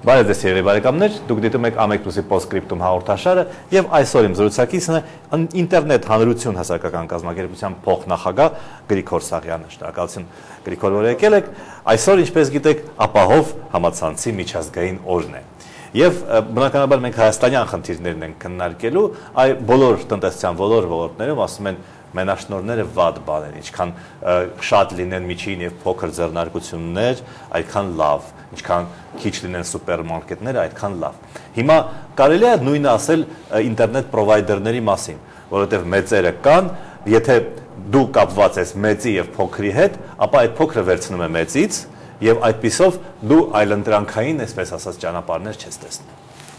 Բարև ձեզ երևի բարեկամներ, դուք դիտում եք Ամեկ+-ի Postscriptum հաղորդաշարը եւ այսօր իմ զրուցակիցն է ինտերնետ հանրություն հասարակական կազմակերպության փոխնախագահ Գրիգոր Սաղյանը։ Շնորհակալություն Գրիգոր, որ եկել եք։ Այսօր, ինչպես գիտեք, ապահով համացանցի միջազգային օրն է։ Եվ բնականաբար մենք հայաստանյան խնդիրներն ենք քննարկելու, այ բոլոր տնտեսության բոլոր ոլորտներում ասում են մենաշնորհները վատ բան են, ինչքան շատ լինեն միջին եւ փոքր ձեռնարկություններ, այդքան լավ, ինչքան քիչ լինեն սուպերմարկետները, այդքան լավ։ Հիմա կարելի է նույնը ասել ինտերնետ պրովայդերների մասին, որովհետեւ մեծերը կան, եթե դու կապված ես մեծի եւ փոքրի հետ, ապա այդ փոքրը վերցնում է մեծից եւ այդպիսով դու այլընտրանքային, այսպես ասած, ճանապարհներ չես տեսնում։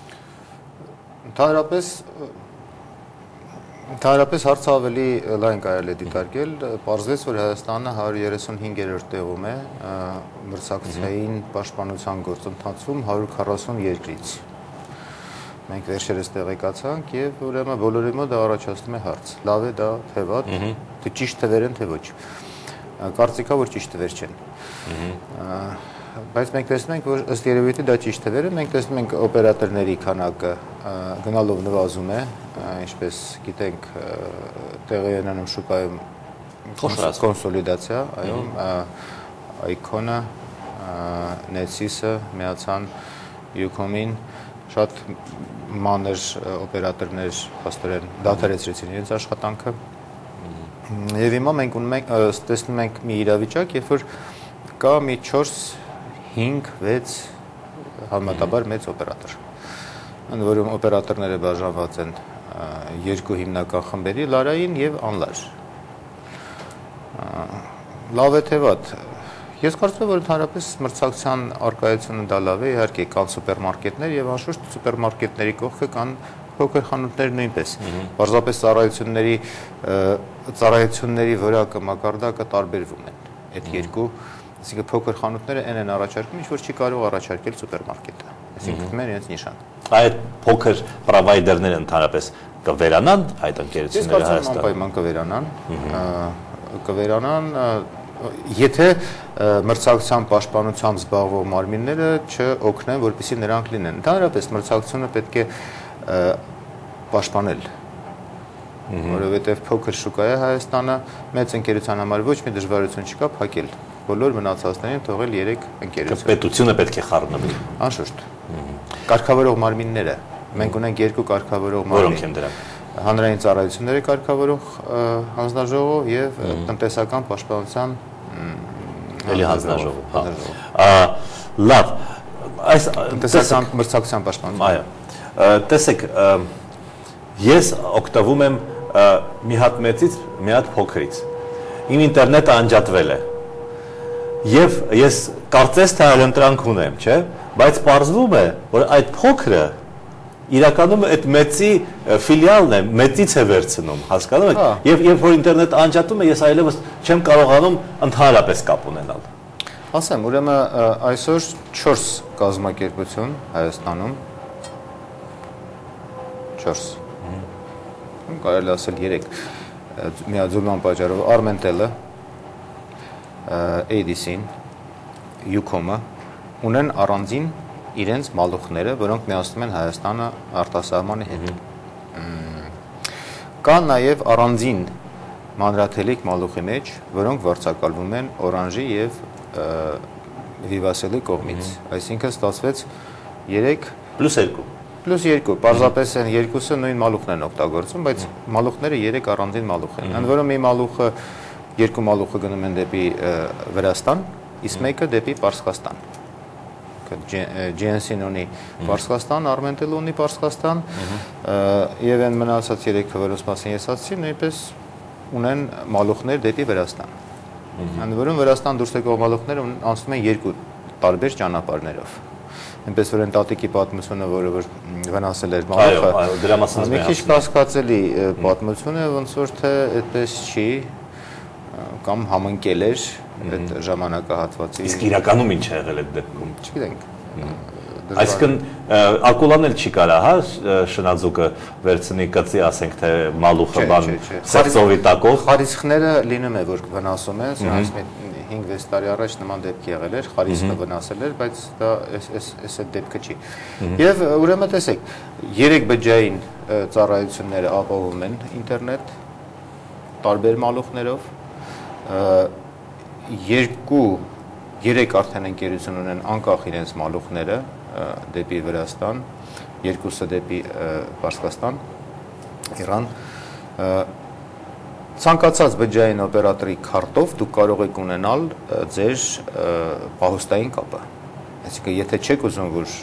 Ընդհանրապես հարցը ավելի լայն կարելի է դիտարկել, պարզվեց, որ Հայաստանը 135-րդ տեղում է մրցակցային պաշտպանության գործընթացում 140 երկրից։ Մենք վերջերս տեղեկացանք եւ ուրեմն բոլորի մոտ դա առաջացնում է հարց. լավ է դա թե վատ, թե ճիշտ թվեր են թե ոչ։ Կարծիքա որ ճիշտ թվեր չեն։ Բայց մենք տեսնում ենք, որ ըստ երևույթի դա ճիշտ թվեր է, մենք տեսնում ենք օպերատորների քանակը գնալով նվազում է, ինչպես գիտենք, տեղի ունենում շուկայում կոնսոլիդացիա, այո, Icon-ը, Netsys-ը միացան Ucom-ին, շատ մանր օպերատորներ փաստորեն դադարեցրեցին իրենց աշխատանքը։ Եվ հիմա մենք տեսնում ենք մի իրավիճակ, երբ որ կա մի 4-5-6 համեմատաբար մեծ օպերատոր։ Ընդ որում օպերատորները բաժանված են երկու հիմնական խմբերի՝ լարային եւ անլար։ Լավ է թե վատ։ Ես կարծում եմ, որ ընդհանրապես մրցակցության արկայությունը դա լավ է, իհարկե կան սուպերմարկետներ եւ անշուշտ սուպերմարկետների կողքը կան փոքր խանութներ նույնպես։ Պարզապես ծառայությունների որակը, մակարդակը տարբերվում են։ Այդ երկու, այսինքն փոքր խանութները այն են առաջարկում, ինչ որ չի կարող առաջարկել սուպերմարկետը։ Այսինքն գտնում են իրենց նիշան։ Այդ փոքր պրովայդերները ընդհանրապես կվերանան այդ ընկերությունները Հայաստանում։ Անպայման կվերանան, եթե մրցակցության պաշտպանությամբ զբաղվող մարմինները չօգնեն, որպեսզի նրանք լինեն։ Ընդհանրապես մրցակցությունը պետք է պաշտպանել, որովհետև փոքր շուկա է Հայաստանը, մեծ ընկերության համար ոչ մի դժվարություն չկա փակել։ Բոլոր մնացածներին թողել 3 ընկերություն։ Պետությունը պետք է խառնվի։ Անշուշտ։ Կարգավորող մարմինները, մենք ունենք 2 կարգավորող մարմին։ Որոնք են դրանք։ Հանրային ծառայությունների կարգավորող հանձնաժողով եւ տնտեսական պաշտպանության հանձնաժողով։ Լավ, այս տնտեսական մրցակցության պաշտպանություն։ Այո։ Տեսեք, ես օգտվում եմ մի հատ մեծից, մի հատ փոքրից։ Իմ ինտերնետը անջատվել է։ Եվ ես կարծես թե այլընտրանք ունեմ, չէ՞, բայց պարզվում է, որ այդ փոքրը իրականում այդ մեծի ֆիլիալն է, մեծից է վերցնում, հասկանում եք։ Եվ երբ որ ինտերնետը անջատում է, ես այլևս չեմ կարողանում ընդհանրապես կապ ունենալ։ Ասեմ, ուրեմն այսօր 4 կազմակերպություն Հայաստանում 4 կարելի ասել 3 միաձուլման պատճառով Armentel-ը, ADC-ն, Ucom-ը ունեն առանձին իրենց մալուխները, որոնք միացնում են Հայաստանը արտասահմանի հետ։ Կա նաև առանձին մանրաթելիկ մալուխի մեջ, որոնք վարձակալվում են Orange-ի եւ Vivacell-ի կողմից։ Այսինքն ստացվեց 3 + 2, պարզապես են երկուսը նույն մալուխն են օգտագործում, բայց մալուխները 3 առանձին մալուխ են։ Ընդ որում մի մալուխը, 2 մալուխը գնում են դեպի Վրաստան, իսկ մեկը դեպի Պարսկաստան։ GNC-ն ունի Պարսկաստան, Armentel-ը ունի Պարսկաստան, եւ այն մնացած 3-ը, որոնց մասին ես ասացի, նույնպես ունեն մալուխներ դեպի Վրաստան։ Ընդ որում Վրաստան դուրս եկող մալուխները անցնում են 2 տարբեր ճանապարհներով։ Այնպես որ այն տատիկի պատմությունը, որը վնասել էր մալուխը, այո, դրա մասին մի քիչ կասկածելի պատմություն է, ոնց որ թե այդպես չի կամ համընկել էր այդ ժամանակահատվածի։ Իսկ իրականում ինչ է եղել այդ դեպքում։ Չգիտենք։ Այսինքն ակուլան էլ չի կարա, հա, շնաձուկը վերցնի կծի, ասենք թե մալուխը բան սեղծովի տակով։ Խարիսխները լինում է որ վնասում են, սրանց 5-6 տարի առաջ նման դեպք եղել էր, խարիսկը վնասել էր, բայց դա այս այդ դեպքը չի։ Եվ ուրեմն տեսեք, 3 բջջային ծառայությունները ապահովում են ինտերնետ տարբեր մալուխներով, 3 արդեն ընկերություն ունեն անկախ իրենց մալուխները դեպի Վրաստան, 2-ը դեպի Պարսկաստան, Իրան։ Ցանկացած բջջային օպերատորի քարտով դուք կարող եք ունենալ ձեր պահոստային կապը։ Այսինքն, եթե չեք ուզում, որ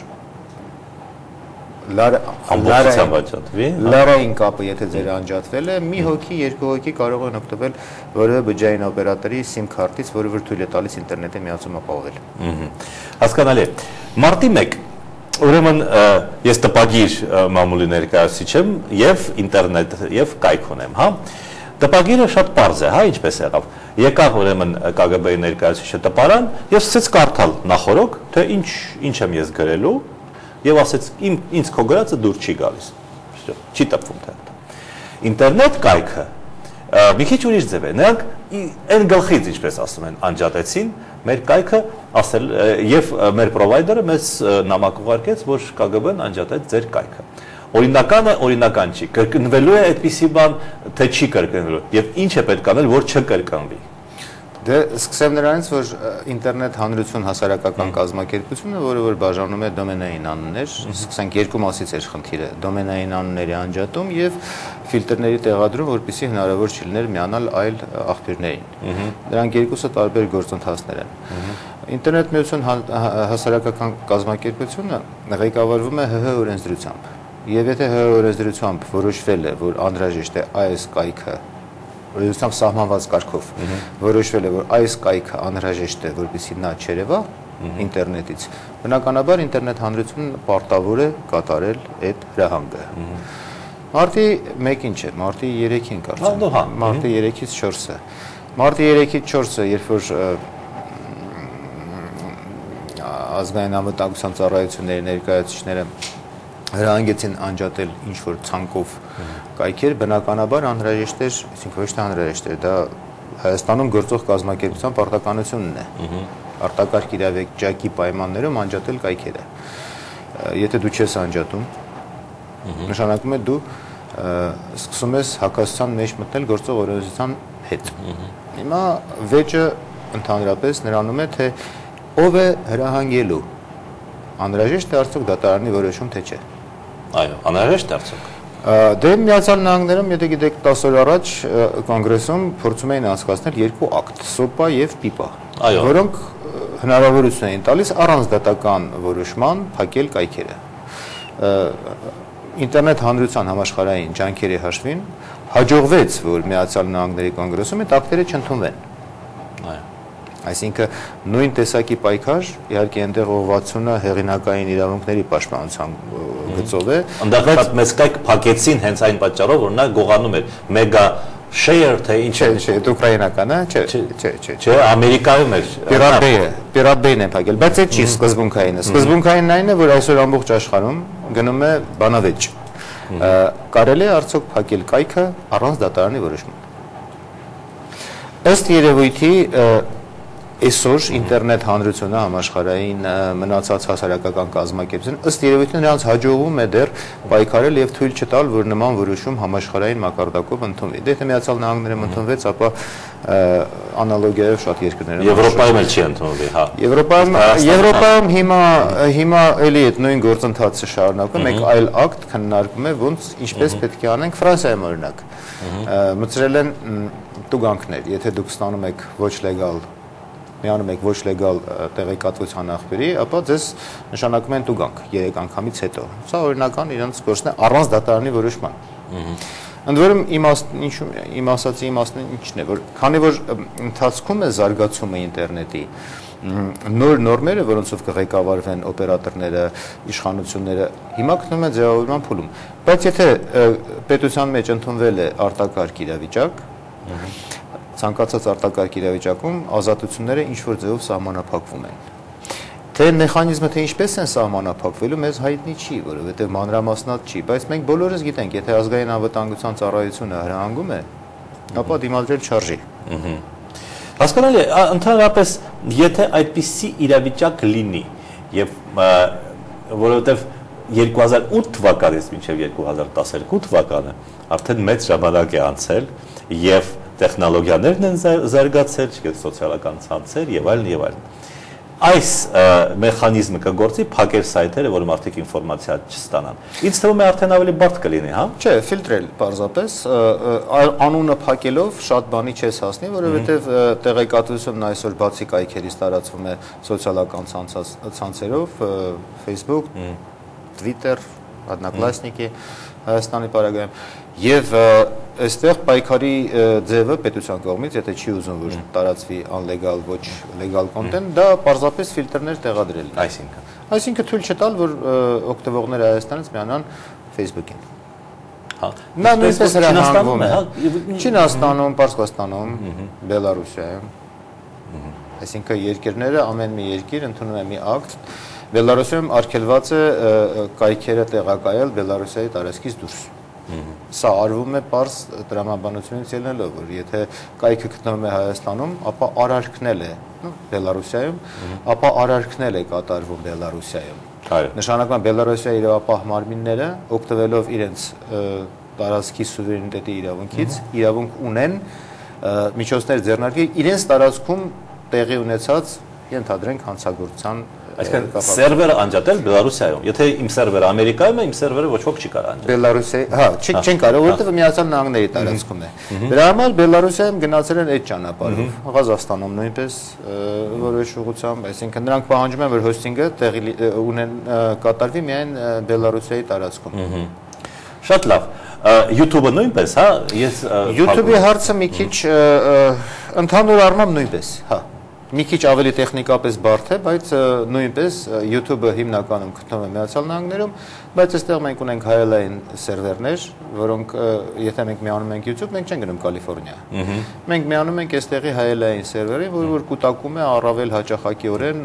լարային կապը, եթե ձեր անջատվել է, մի հոգի, 2 հոգի կարող են օգտվել որևէ բջջային օպերատորի SIM քարտից, որը որ թույլ է տալիս ինտերնետի միացում ապահովել։ Հասկանալի է։ Մարտի 1 ուրեմն ես տպագիր մամուլի ներկայացուցիչ եմ եւ ինտերնետ եւ կայք ունեմ, հա։ Տպագիրը շատ པարզ է, հա, ինչպես եղավ։ Եկավ ուրեմն KGB-ի ներկայացուցիչը տպարան եւ սկսեց կարդալ նախորոք, թե ինչ եմ ես գրելու եւ ասեց ինձ քո գրածը դուր չի գալիս։ Չի տպվում թե։ Ինտերնետ կայքը մի քիչ ուրիշ ձև է։ Նրանք այն գլխից, ինչպես ասում են, անջատեցին մեր կայքը, ասել եւ մեր պրովայդերը մեզ նամակ ուղարկեց, որ KGB-ն անջատեց ձեր կայքը։ Օրինականը օրինական չի, կրկնվելու է այդպիսի բան, թե չի կրկնվելու եւ ինչ է պետք անել, որ չկրկնվի։ Դե սկսեմ նրանից, որ ինտերնետ հանրություն հասարակական կազմակերպությունը, որը որ բաժանում է դոմենային անուններ, սկսենք երկու մասից էր խնդիրը՝ դոմենային անունների անջատում եւ ֆիլտրների տեղադրում, որպեսզի հնարավոր չլիներ միանալ այլ աղբյուրներին։ Դրանք երկուսը տարբեր գործընթացներ են։ Ինտերնետ միություն հասարակական կազմակերպությունը ղեկավարվում է ՀՀ օրենսդրությամբ։ Եվ եթե ՀՀ օրենսդրությամբ որոշվել է, որ անհրաժեշտ է այս կայքը օրենսդրությամբ սահմանված կարգով որոշվել է, որ այս կայքը անհրաժեշտ է, որպեսզի նա չերևա ինտերնետից, բնականաբար ինտերնետ հանրությունը պարտավոր է կատարել այդ հրահանգը։ Մարտի 1-ին չէ, մարտի 3-ին կարծեմ։ Մարտի 3-ից 4-ը։ Մարտի 3-ից 4-ը, երբ որ ազգային անվտանգության ծառայությունների ներկայացուցիչները հրահանգեցին անջատել ինչ-որ ցանկով կայքեր, բնականաբար անհրաժեշտ էր, այսինքն ոչ թե անհրաժեշտ էր, դա Հայաստանում գործող կազմակերպության պարտականությունն է։ Արտակարգ իրավիճակի պայմաններում անջատել կայքերը։ Եթե դու չես անջատում, նշանակում է դու սկսում ես հակասության մեջ մտնել գործող օրենսդրության հետ։ Հիմա վեճը ընդհանրապես նրանում է, թե ով է հրահանգելու, անհրաժեշտ է արդյոք դատարանի որոշում, թե չէ։ Այո, անհրաժեշտ է արդյոք։ Դե Միացյալ Նահանգներում, եթե գիտեք, 10 օր առաջ կոնգրեսում փորձում էին անցկացնել 2 ակտ՝ SOPA եւ PIPA, որոնք հնարավորություն էին տալիս առանց դատական որոշման փակել կայքերը։ Ինտերնետ հանրության համաշխարհային ջանքերի հաշվին հաջողվեց, որ Միացյալ Նահանգների կոնգրեսում այդ ակտերը չընդունվեն։ Այսինքն նույն տեսակի պայքար, իհարկե այնտեղ ուղղվածությունը հեղինակային իրավունքների պաշտպանության գծով է։ Ընդդեմ մեծ կայք փակեցին հենց այն պատճառով, որ նա գողանում էր մեգա share, թե ինչ է։ Չէ, դա ուկրաինական է, չէ։ Չէ, Ամերիկայում էր։ Pirate Bay-ն է փակել, բայց այդ չի սկզբունքայինը։ Սկզբունքայինն այն է, որ այսօր ամբողջ աշխարհում գնում է բանավեճ։ Կարելի է արդյոք փակել կայքը առանց դատարանի որոշման։ Ըստ երևույթի այսօր ինտերնետ հանրությունը համաշխարհային մնացած հասարակական կազմակերպություն ըստ երևույթին նրանց հաջողվում է դեռ պայքարել եւ թույլ չտալ, որ նման որոշում համաշխարհային մակարդակով ընդունվի։ Դե եթե Միացյալ Նահանգներում ընդունվեց, ապա անալոգիայով շատ երկրներում Եվրոպայում էլ չի ընդունվի, հա։ Եվրոպայում հիմա էլի այդ նույն գործընթացը շարունակվում, մեկ այլ ակտ քննարկվում է, ոնց ինչպես պետք է անենք Ֆրանսիայում օրինակ։ Մտցրել են տուգանքներ, եթե դուք ստանում եք ոչ լեգալ միանում եք ոչ լեգալ տեղեկատվության աղբյուրի, ապա ձեզ նշանակում են տուգանք 3 անգամից հետո։ Սա օրինական իրենց գործն է առանց դատարանի որոշման։ Ընդ որում իմ ասացի իմաստն ինչն է, որ քանի որ ընթացքում է զարգացումը ինտերնետի, նոր նորմերը, որոնցով կղեկավարվեն օպերատորները, իշխանությունները, հիմա գտնում են ձևավորման փուլում։ Բայց եթե պետության մեջ ընդունվել է արտակարգ իրավիճակ, ցանկացած արտակարգ իրավիճակում ազատությունները ինչ-որ ձևով սահմանափակվում են։ Թե մեխանիզմը թե ինչպես են սահմանափակվելու մեզ հայտնի չի, որովհետև մանրամասնած չի, բայց մենք բոլորս գիտենք, եթե ազգային անվտանգության ծառայությունը հրահանգում է, ապա դիմադրել չարժի։ Հասկանալի է, ընդհանրապես եթե այդպիսի իրավիճակ լինի եւ որովհետեւ 2008 թվականից մինչև 2012 թվականը արդեն մեծ ժամանակ է անցել եւ տեխնոլոգիաներն են զարգացել, չգիտեմ, սոցիալական ցանցեր եւ այլն եւ այլն։ Այս մեխանիզմը կգործի փակել սայթերը, որում արդյոք ինֆորմացիա չստանան։ Ինձ թվում է արդեն ավելի բարդ կլինի, հա։ Չէ, ֆիլտրել պարզապես անունը փակելով շատ բանի չես հասնի, որովհետև տեղեկատվությունն այսօր բացի կայքերից տարածվում է սոցիալական ցանցերով, Facebook, Twitter, Одноклассники Հայաստանի պարագայում եւ այստեղ պայքարի ձևը պետության կողմից, եթե չի ուզում որ տարածվի անլեգալ, ոչ լեգալ կոնտենտ, դա պարզապես ֆիլտրներ տեղադրելն է։ Այսինքն թույլ չտալ, որ օգտվողները Հայաստանից միանան Facebook-ին։ Հա։ Նա նույնպես հրահանգվում է, Չինաստանում, Պարսկաստանում, Բելարուսիայում։ Այսինքն երկրները ամեն մի երկիր ընդունում է մի ակտ Բելարուսիայում արգելված է կայքերը տեղակայել Բելարուսիայի տարածքից դուրս։ Սա արվում է պարզ տրամաբանությունից ելնելով, որ եթե կայքը գտնվում է Հայաստանում, ապա արարքնել է Բելարուսիայում, ապա արարքնել է կատարվում Բելարուսիայում։ Նշանակում է Բելարուսիայի իրավապահ մարմինները օգտվելով իրենց տարածքի սուվերենիտետի իրավունքից, իրավունք ունեն միջոցներ ձեռնարկել իրենց տարածքում տեղի ունեցած ենթադրենք հանցագործության Այսինքն սերվերը անջատել Բելարուսիայում։ Եթե իմ սերվերը Ամերիկայում է, իմ սերվերը ոչ ոք չի կարող անջատել։ Բելարուսիայի, հա, չեն կարող, որովհետև Միացյալ Նահանգների տարածքում է։ Դրա համար Բելարուսիայում գնացել են այդ ճանապարհով, Ղազախստանում նույնպես որոշ ուղղությամբ, այսինքն նրանք պահանջում են, որ հոստինգը տեղի ունեն կատարվի միայն Բելարուսիայի տարածքում։ Շատ լավ։ YouTube-ը նույնպես, հա, ես YouTube-ի հարցը մի քիչ ընդհանուր առմամբ նույնպես, հա։ Մի քիչ ավելի տեխնիկապես բարդ է, բայց նույնպես YouTube-ը հիմնականում գտնվում է Միացյալ Նահանգներում, բայց այստեղ մենք ունենք հայելային սերվերներ, որոնք եթե մենք միանում ենք YouTube, մենք չենք գնում Կալիֆոռնիա։ Մենք միանում ենք այստեղի հայելային սերվերին, որ կուտակում է առավել հաճախակիորեն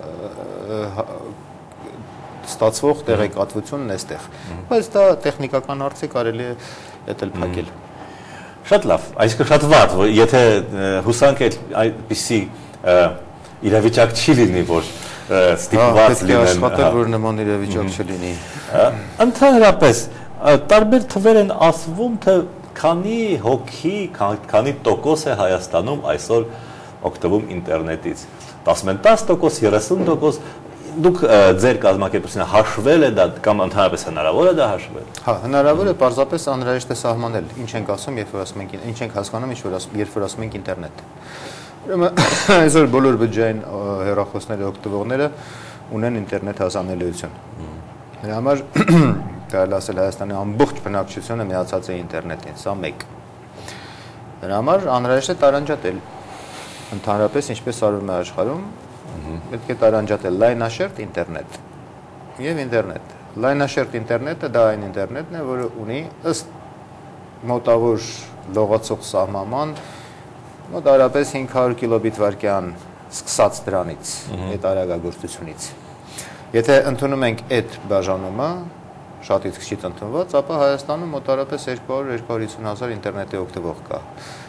ստացվող տեղեկատվությունն այստեղ։ Բայց դա տեխնիկական հարց է, կարելի է էտել փակել։ Շատ լավ, այսինքն շատ վատ, եթե հուսանք այդպիսի իրավիճակ չի լինի, որ ստիպված լինեն։ Պետք է աշխատել, որ նման իրավիճակ չլինի։ Ընդհանրապես, տարբեր թվեր են ասվում, թե քանի հոգի, քանի տոկոս է Հայաստանում այսօր օգտվում ինտերնետից։ 10%, 30%, դուք ձեր կազմակերպությունը հաշվել է դա կամ ընդհանրապես հնարավոր է դա հաշվել։ Հա, հնարավոր է, պարզապես անհրաժեշտ է սահմանել։ Ինչ ենք ասում, երբ որ ասում ենք, ինչ ենք հասկանում, երբ որ ասում ենք ինտերնետ։ Այսօր բոլոր բջջային հեռախոսների օգտվողները ունեն ինտերնետ հասանելիություն։ Դրա համար կարելի ասել Հայաստանի ամբողջ բնակչությունը միացած է ինտերնետին, սա մեկ։ Դրա համար անհրաժեշտ է տարանջատել։ Ընդհանրապես ինչպես արվում է աշխարհում, պետք է տարանջատել լայնաշերտ ինտերնետ եւ ինտերնետ։ Լայնաշերտ ինտերնետը դա այն ինտերնետն է, որը ունի ըստ մոտավոր լողացող սահմանման մոտավորապես 500 կիլոբիտ/վայրկյան սկսած դրանից, այդ արագագործությունից։ Եթե ընդունում ենք այդ բաժանումը, շատից քիչ ընդունված, ապա Հայաստանում մոտավորապես 200-250 հազար ինտերնետի օգտվող կա։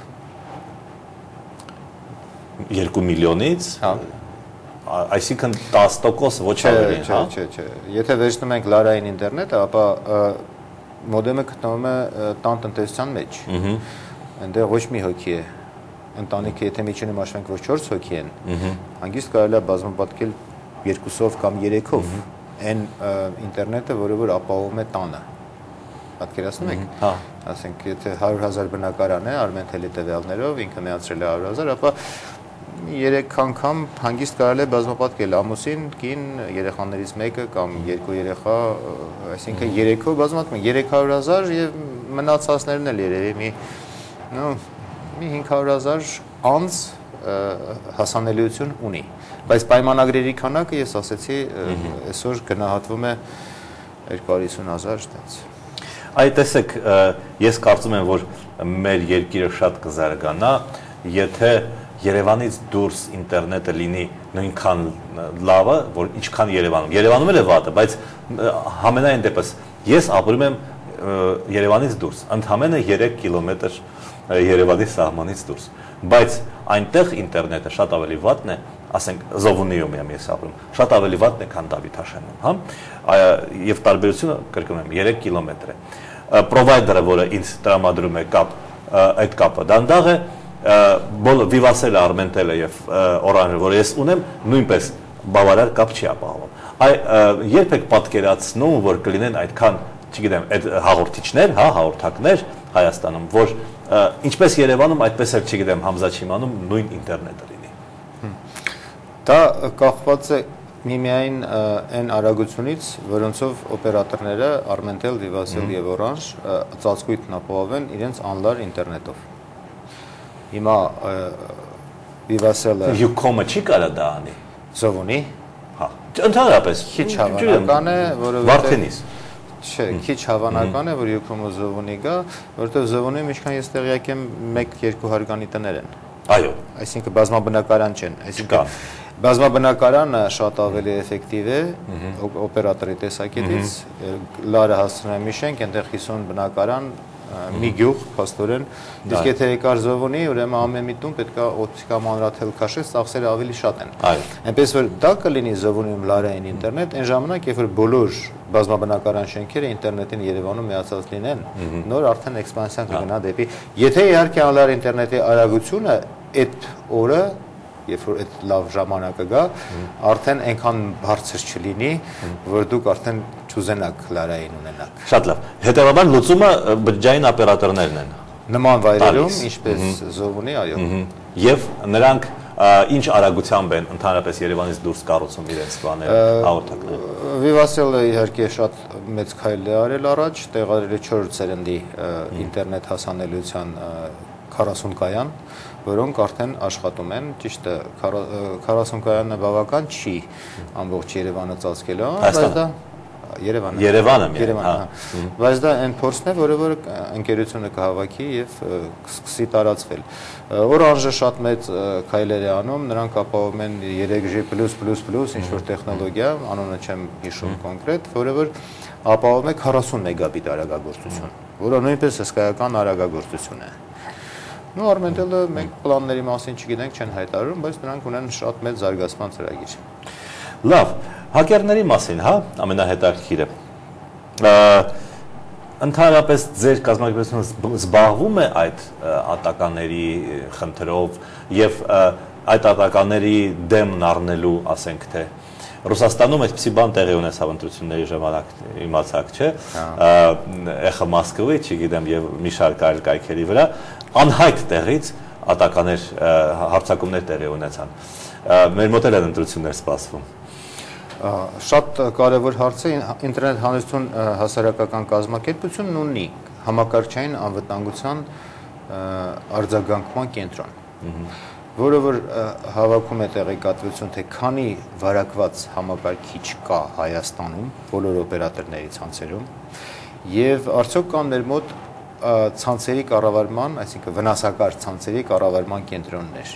2 միլիոնից, հա, այսինքն 10% ոչ ավելի, հա։ Չէ։ Եթե վերցնում ենք լարային ինտերնետը, ապա մոդեմը գտնվում է տան տնտեսության մեջ։ Այնտեղ ոչ մի հոգի է։ Ընտանիքը եթե միջինում հաշվենք, որ 4 հոգի են, հանգիստ կարելի է բազմապատկել 2-ով կամ 3-ով այն ինտերնետը, որը որ ապահովում է տանը։ Պատկերացնում եք։ Հա։ Ասենք, եթե 100,000 բնակարան է, Արմեն Թելի տվյալներով, ինքը միացրել է 100,000, ապա 3 անգամ հանգիստ կարելի է բազմապատկել ամուսին, կին, երեխաներից մեկը կամ 2 երեխա, այսինքն 3-ով բազմապատկում 300,000 եւ մնացածներն էլ երևի մի 500,000 անձ հասանելիություն ունի, բայց պայմանագրերի քանակը ես ասեցի այսօր գնահատվում է 250,000 այդպես։ Այ տեսեք, ես կարծում եմ, որ մեր երկիրը շատ կզարգանա, եթե Երևանից դուրս ինտերնետը լինի նույնքան լավը, որ ինչքան Երևանում։ Երևանում էլ է վատը, բայց համենայն դեպս ես ապրում եմ Երևանից դուրս, ընդամենը 3 կիլոմետր Երևանի սահմանից դուրս, բայց այնտեղ ինտերնետը շատ ավելի վատն է, ասենք Զովունիում եմ ես ապրում, շատ ավելի վատն է, քան Դավիթաշենում, հա, եւ տարբերությունը կրկնում եմ 3 կիլոմետր է։ Պրովայդերը, որը ինձ տրամադրում է կապ, այդ կապը դանդաղ է, Vivatel-ը, Armentel-ը եւ Orange-ը, որը ես ունեմ, նույնպես բավարար կապ չի ապահովում։ Երբ եք պատկերացնում, որ կլինեն այդքան, չգիտեմ, այդ հաղորդիչներ, հա, հաղորդակներ Հայաստանում, որ ինչպես Երևանում, այդպես էլ, չգիտեմ, Համզաչիմանում նույն ինտերնետը լինի։ Դա կախված է միմիայն այն արագությունից, որոնցով օպերատորները Armentel, Vivatel եւ Orange ծածկույթն ապահովեն իրենց անլար ինտերնետով։ Հիմա Vivatel-ը Ucom-ը չի կարա դա անի։ Զովունի։ Հա, ընդհանրապես քիչ հավանական է, որովհետեւ Վարդենիս։ Չէ, քիչ հավանական է, որ Ucom-ը Զովունի գա, որովհետեւ Զովունիում ինչքան ես տեղյակ եմ 1-2 հարգանի տներ են։ Այո, այսինքն բազմաբնակարան չեն, այսինքն բազմաբնակարանը շատ ավելի էֆեկտիվ է օպերատորի տեսակետից, լարը հասցնում է մի շենք, այնտեղ 50 բնակարան, մի գյուղ, փաստորեն, իսկ եթե եկար Զովունի, ուրեմն ամեն մի տուն պետք է օպտիկա մանրաթել քաշել, ծախսերը ավելի շատ են։ Այնպես որ դա կլինի Զովունիում լարային ինտերնետ, այն ժամանակ, երբ որ բոլոր բազմաբնակարան շենքերը ինտերնետին Երևանում միացած լինեն, նոր արդեն էքսպանսիան կգնա դեպի։ Եթե իհարկե անլար ինտերնետի արագությունը այդ օրը երբ որ այդ լավ ժամանակը գա, արդեն այնքան բարձր չլինի, որ դուք արդեն չուզենաք լարային ունենաք։ Շատ լավ։ Հետևաբար լուծումը բջջային օպերատորներն են։ Նման վայրերում, ինչպես Զովունի, այո։ Եվ նրանք ինչ արագությամբ են ընդհանրապես Երևանից դուրս կառուցում իրենց բաները, հաղորդակները։ Vivatel-ը իհարկե շատ մեծ քայլ է արել առաջ, տեղադրել է 4 սերնդի ինտերնետ հասանելիության 40 կայան, որոնք արդեն աշխատում են, ճիշտ է, 40 կայանը բավական չի ամբողջ Երևանը ծածկելու, բայց դա Երևանը, բայց դա այն փորձն է, որը ընկերությունը կհավաքի եւ սկսի տարածվել։ Orange-ը շատ մեծ քայլեր է անում, նրանք ապահովում են 3G+++, ինչ որ տեխնոլոգիա, անունը չեմ հիշում կոնկրետ, որը որ ապահովում է 40 մեգաբիտ արագագործություն, որը նույնպես հսկայական արագագործություն է։ Նու Armentel-ը մենք պլանների մասին չգիտենք, չեն հայտարարում, բայց նրանք ունեն շատ մեծ զարգացման ծրագիր։ Լավ, հակերների մասին, հա, ամենահետաքրքիրը։ Ընդհանրապես ձեր կազմակերպությունը զբաղվում է այդ ատականների խնդրով եւ այդ ատականների դեմն առնելու, ասենք թե Ռուսաստանում այսպիսի բան տեղի ունեցավ ընտրությունների ժամանակ, իմացաք, չէ՞։ Էխը Մոսկվի, չգիտեմ, եւ մի շարք այլ կայքերի վրա անհայտ տեղից ատականներ հարձակումներ տեղի ունեցան։ Մեր մոտ էլ են ընտրություններ սպասվում։ Շատ կարևոր հարց է, ինտերնետ հանրություն հասարակական կազմակերպությունն ունի համակարգչային անվտանգության արձագանքման կենտրոն, որը որ հավաքում է տեղեկատվություն, թե քանի վարակված համակարգիչ կա Հայաստանում, բոլոր օպերատորների ցանցերում, եւ արդյոք կան մեր մոտ ցանցերի կառավարման, այսինքն վնասակար ցանցերի կառավարման կենտրոններ։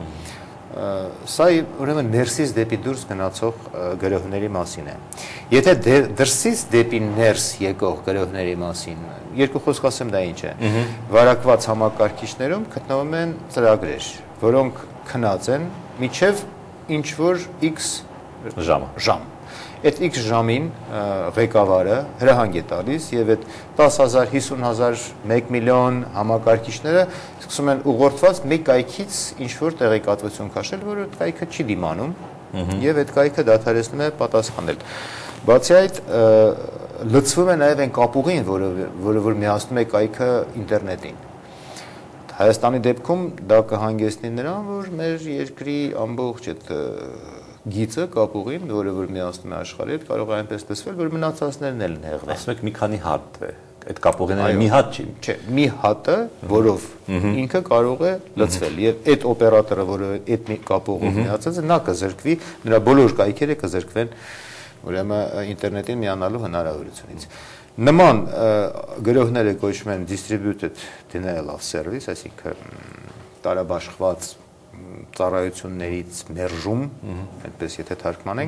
Սա ուրեմն ներսից դեպի դուրս գնացող գրողների մասին է։ Եթե դրսից դեպի ներս եկող գրողների մասին, երկու խոսք ասեմ դա ինչ է։ Վարակված համակարգիչներում գտնվում են ծրագրեր, որոնք քնած են միջև ինչ որ X ժամ։ Այդ X ժամին ղեկավարը հրահանգ է տալիս եւ այդ 10,000, 50,000, 1 միլիոն համակարգիչները սկսում են ուղղորդված մեկ կայքից ինչ որ տեղեկատվություն քաշել, որը այդ կայքը չի դիմանում եւ այդ կայքը դադարեցնում է պատասխանել։ Բացի այդ լցվում է նաեւ այն կապուղին, որը որ միացնում է կայքը ինտերնետին։ Հայաստանի դեպքում դա կհանգեցնի նրան, որ մեր երկրի ամբողջ այդ գիծը կապուղին, որը որ միացնում է աշխարհի հետ, կարող է այնպես տեսվել, որ մնացածներն էլ նեղվեն։ Ասում եք մի քանի հատ է, այդ կապուղիները մի հատ չի։ Չէ, մի հատը, որով ինքը կարող է լցվել եւ այդ օպերատորը, որը այդ կապուղով միացած է, նա կզրկվի, նրա բոլոր կայքերը կզրկվեն ուրեմն ինտերնետին միանալու հնարավորությունից։ Նման գրողները կոչվում են distributed denial of service, այսինքն տարաբաշխված ծառայություններից մերժում, այդպես եթե թարգմանենք,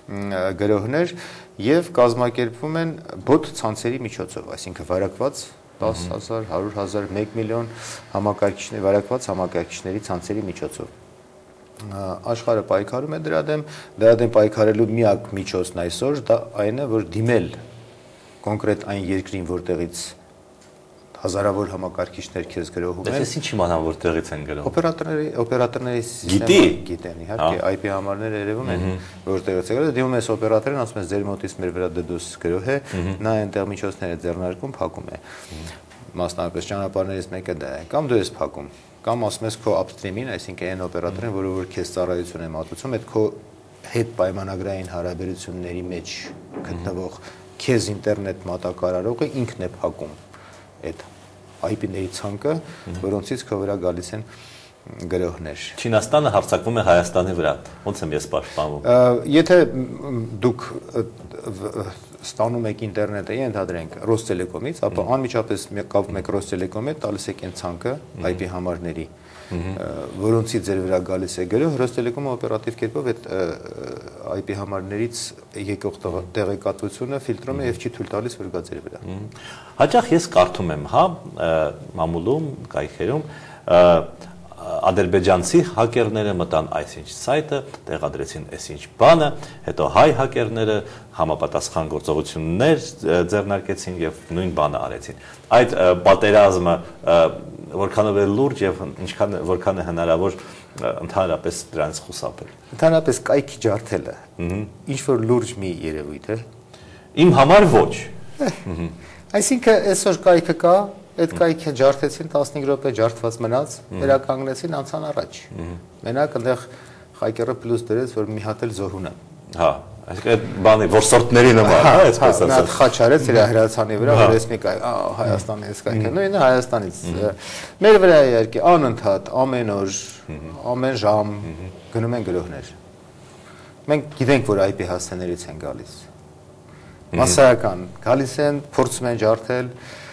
գրողներ եւ կազմակերպվում են բոտ ցանցերի միջոցով, այսինքն վարակված 10,000, 100,000, 1 միլիոն համակարգիչներ, վարակված համակարգիչների ցանցերի միջոցով։ Աշխարհը պայքարում է դրա դեմ պայքարելու միակ միջոցն այսօր դա այն է, որ դիմել կոնկրետ այն երկրին, որտեղից հազարավոր համակարգիչներ քեզ գրողում են։ Բայց ինչ իմանամ որտեղից են գրողում։ Օպերատորների սիստեմը գիտեն, իհարկե, IP համարները երևում են, որտեղից է գրել, դիմում ես օպերատորին, ասում ես ձեր մոտից մեր վրա DDoS գրող է, նա այնտեղ միջոցները ձեռնարկում, փակում է։ Մասնավորապես ճանապարհներից մեկը դա է, կամ դու ես փակում, կամ ասում ես քո upstream-ին, այսինքն այն օպերատորին, որ քեզ ծառայություն է մատուցում, այդ քո հետ պայմանագրային հարաբերությունների մեջ գտնվող քեզ ինտերնետ մատակարարողը ինքն է փակում այդ IP-ների ցանկը, որոնցից քո վրա գալիս են գրողներ։ Չինաստանը հարձակվում է Հայաստանի վրա։ Ոնց եմ ես պաշտպանվում։ Եթե դուք ստանում եք ինտերնետը, ենթադրենք Ռոստելեկոմից, ապա անմիջապես կապվում եք Ռոստելեկոմի հետ, տալիս եք այն ցանկը IP համարների, որոնցից ձեր վրա գալիս է գրող, Ռոստելեկոմը օպերատիվ կերպով այդ IP համարներից եկող տեղեկատվությունը ֆիլտրում է եւ չի թույլ տալիս, որ գա ձեր վրա։ Հաճախ ես կարդում եմ, մամուլում, կայքերում ադրբեջանցի հակերները մտան այսինչ սայթը, տեղադրեցին այսինչ բանը, հետո հայ հակերները համապատասխան գործողություններ ձեռնարկեցին եւ նույն բանը արեցին։ Այդ պատերազմը որքանով է լուրջ եւ որքան է հնարավոր ընդհանրապես դրանից խուսափել։ Ընդհանրապես կայքի ջարդելը ինչ որ լուրջ մի երևույթ է։ Իմ համար ոչ։ Այսինքն այսօր կայքը կա, այդ կայքը ջարդեցին 15 րոպե ջարդված մնաց, վերականգնեցին անցան առաջ։ Մենակ այնտեղ Խայկերը պլյուս դրեց, որ մի հատ էլ զոհուն է։ Հա, այսինքն այդ բանի որսորդների նման, հա, այսպես ասած։ Նա խաչ արեց իր հրացանի վրա, որ ես մի կայք, Հայաստանի էս կայքը, նույնը Հայաստանից։ Մեր վրա իհարկե անընդհատ, ամեն օր, ամեն ժամ գնում են գրողներ։ Մենք գիտենք, որ IP հասցեներից են գալիս։ Մասսայական գալիս են, փորձում են ջարդել,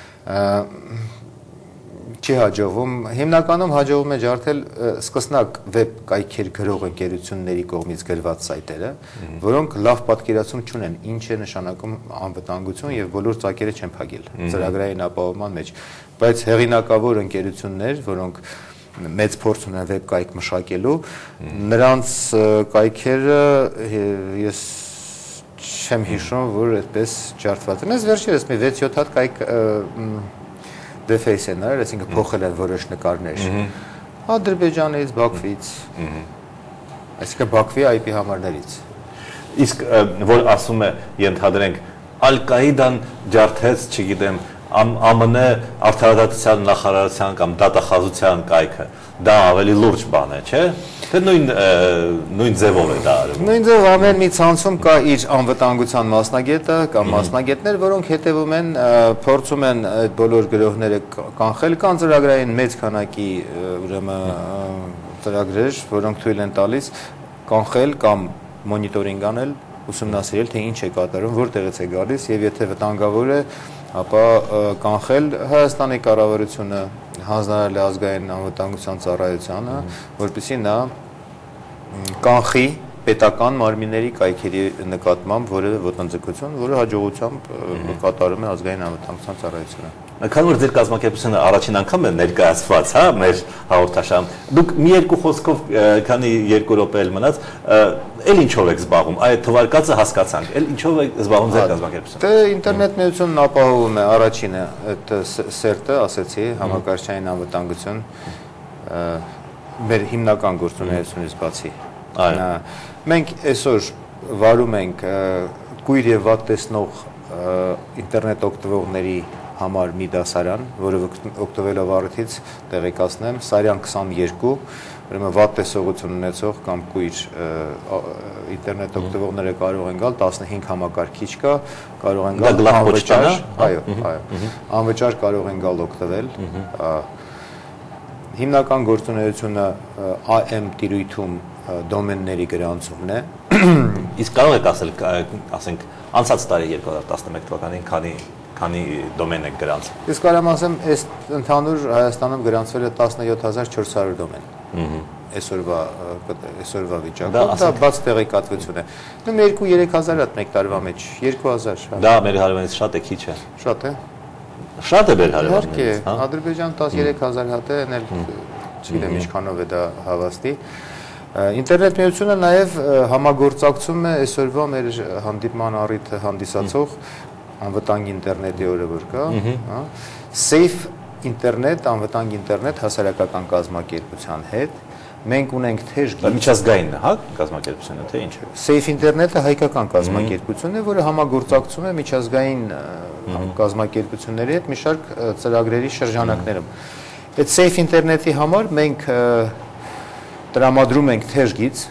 չի հաջողվում, հիմնականում հաջողվում է ջարդել սկսնակ վեբ կայքեր գրող ընկերությունների կողմից գրված սայթերը, որոնք լավ պատկերացում չունեն ինչ է նշանակում անվտանգություն եւ բոլոր ծակերը չեն փակել ծրագրային ապահովման մեջ, բայց հեղինակավոր ընկերություններ, որոնք մեծ փորձ ունեն վեբ կայք մշակելու, նրանց կայքերը ես չեմ հիշում, որ այդպես ջարդված են։ Ես վերջերս մի 6-7 հատ կայք դեֆեյս են արել, այսինքն փոխել են որոշ նկարներ։ Ադրբեջանից, Բաքվից, այսինքն Բաքվի IP համարներից։ Իսկ որ ասում է, ենթադրենք, Ալ-Կաիդան ջարդեց, չգիտեմ, ԱՄՆ արդարադատության նախարարության կամ դատախազության կայքը, դա ավելի լուրջ բան է, չէ՞։ Թե նույն ձևով է դա արվում։ Նույն ձևով ամեն մի ցանցում կա իր անվտանգության մասնագետը կամ մասնագետներ, որոնք հետևում են, փորձում են այդ բոլոր գրողները կանխել, կան ծրագրային մեծ քանակի ուրեմն ծրագրեր, որոնք թույլ են տալիս կանխել կամ մոնիտորինգ անել, ուսումնասիրել, թե ինչ է կատարում, որտեղից է գալիս եւ եթե վտանգավոր է, ապա կանխել Հայաստանի կառավարությունը հանձնարարել է ազգային անվտանգության ծառայությանը, որպեսզի նա կանխի պետական մարմինների կայքերի նկատմամբ որևէ ոտնձգություն, որը հաջողությամբ կատարում է ազգային անվտանգության ծառայությունը։ Քանի որ ձեր կազմակերպությունը առաջին անգամ է ներկայացված, հա, մեր հաղորդաշարում, դուք մի երկու խոսքով, քանի 2 րոպե էլ մնաց, էլ ինչով եք զբաղվում, այդ թվարկածը հասկացանք, էլ ինչով եք զբաղվում ձեր կազմակերպությունը։ Դե ինտերնետ միությունն ապահովում է առաջինը այդ սերտը, ասեցի, համակարգչային անվտանգություն մեր հիմնական գործունեությունից բացի։ Մենք այսօր վարում ենք կույր եւ վատ տեսնող ինտերնետ օգտվողների համար մի դասարան, որը օգտվելով առիթից տեղեկացնեմ, Սարյան 22, ուրեմն վատ տեսողություն ունեցող կամ կույր ինտերնետ օգտվողները կարող են գալ 15 համակարգիչ կա, կարող են գալ անվճար, այո, անվճար կարող են գալ օգտվել։ Հիմնական գործունեությունը AM տիրույթում դոմենների գրանցումն է։ Իսկ կարող եք ասել, ասենք, անցած տարի 2011 թվականին քանի դոմեն եք գրանցել։ Ես կարող եմ ասեմ, այս ընդհանուր Հայաստանում գրանցվել է 17400 դոմեն։ այսօրվա վիճակով, դա բաց տեղեկատվություն է։ Նույն 2-3000 հատ մեկ տարվա մեջ, 2000։ Դա մեր հարևանից շատ է, քիչ է։ Շատ է։ Շատ է մեր հարևանից, հա։ Ադրբեջան 13000 հատ է, էնել չգիտեմ ինչքանով է դա հավաստի։ Ինտերնետ միությունը նաև համագործակցում է այսօրվա մեր հանդիպման առիթը հանդիսացող անվտանգ ինտերնետի օրը որ կա, հա, Safe ինտերնետ, անվտանգ ինտերնետ հասարակական կազմակերպության հետ մենք ունենք թեժ գիծ միջազգային է, հա, կազմակերպությունը, թե ինչ է։ Safe ինտերնետը հայկական կազմակերպություն է, որը համագործակցում է միջազգային կազմակերպությունների հետ մի շարք ծրագրերի շրջանակներում։ Այդ Safe ինտերնետի համար մենք տրամադրում ենք թեժ գիծ,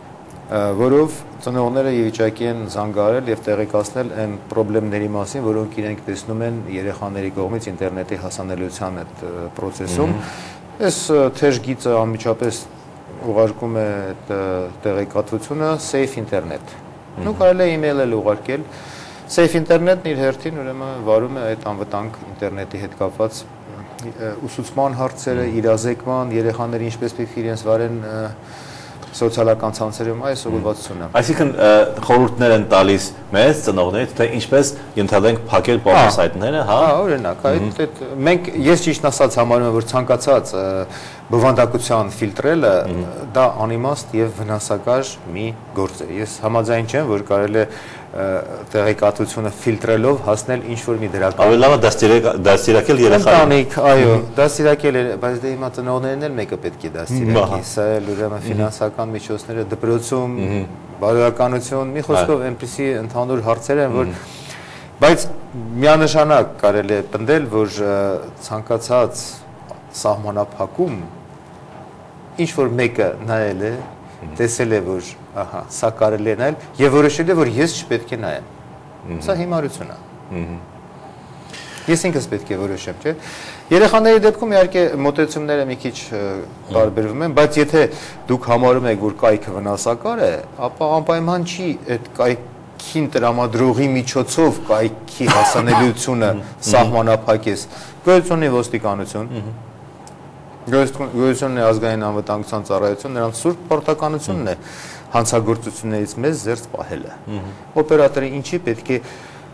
որով ծնողները իվիճակի են զանգահարել եւ տեղեկացնել այն խնդիրների մասին, որոնք իրենք տեսնում են երեխաների կողմից ինտերնետի հասանելիության այդ process-ում։ Այս թեժ գիծը անմիջապես ուղարկում է այդ տեղեկատվությունը Safe Internet։ Ու կարելի է email էլ ուղարկել։ Safe Internet-ն իր հերթին ուրեմն վարում է այդ անվտանգ ինտերնետի հետ կապված ուսուցման հարցերը, իրազեկման, երեխաները ինչպես պետք է իրենց վարեն սոցիալական ցանցերում այս ուղղվածությունը։ Այսինքն խորհուրդներ են տալիս մեզ ծնողներից, թե ինչպես ենթադրենք փակել պորնոսայթները, հա։ Հա, օրինակ, այդ մենք ես ճիշտ ասած համարում եմ, որ ցանկացած բովանդակության ֆիլտրելը դա անիմաստ եւ վնասակար մի գործ է։ Ես համաձայն չեմ, որ կարելի է տեղեկատվությունը ֆիլտրելով հասնել ինչ որ մի դրական։ Ավելի լավ է դաստիարակել երեխային։ Ընտանիք, այո, դաստիարակել է, բայց դե հիմա ծնողներն էլ մեկը պետք է դաստիարակի, սա էլ ուրեմն ֆինանսական միջոցները դպրոցում, բարոյականություն, մի խոսքով այնպիսի ընդհանուր հարցեր են, որ բայց միանշանակ կարելի է պնդել, որ ցանկացած սահմանափակում ինչ որ մեկը նայել է, տեսել է, որ ահա, սա կարելի է նայել եւ որոշել է, որ ես չպետք է նայեմ։ Սա հիմարություն է։ Ես ինքս պետք է որոշեմ, չէ՞։ Երեխաների դեպքում իհարկե մոտեցումները մի քիչ տարբերվում են, բայց եթե դուք համարում եք, որ կայքը վնասակար է, ապա անպայման չի այդ կայքին տրամադրողի միջոցով կայքի հասանելիությունը սահմանափակես։ Գոյություն ունի ոստիկանություն, գոյություն ունի ազգային անվտանգության ծառայություն, նրանց սուրբ պարտականությունն է հանցագործություններից մեզ զերծ պահելը։ Օպերատորը ինչի պետք է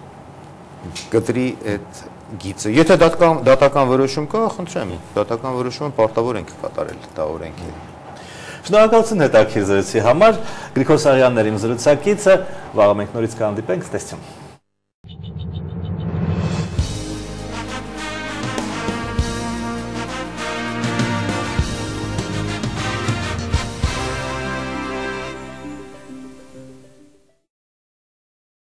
կտրի այդ գիծը։ Եթե դատական որոշում կա, խնդրեմ, դատական որոշումը պարտավոր ենք կատարել, դա օրենք է։ Շնորհակալություն հետաքրքիր զրույցի համար։ Գրիգոր Սարյանն էր իմ զրուցակիցը, վաղը մենք նորից կհանդիպենք, տեսություն։